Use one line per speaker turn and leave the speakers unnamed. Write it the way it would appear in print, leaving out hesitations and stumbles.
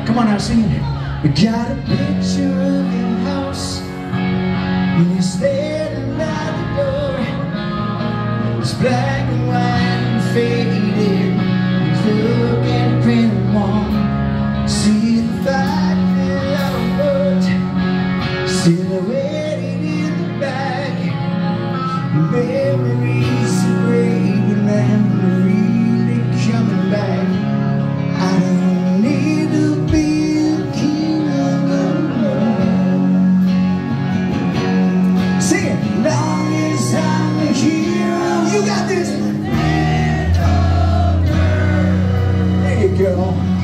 Come on now, sing it. We got a picture of your house when you're standing by the door. It's black and white and faded. You look at the printed wall, see the fire fill our boat, silhouetted in the back. Memories are great, but man, they're really coming back. I don't need to be a king of the world. Sing it. Long as I'm a hero. You got this. There you go.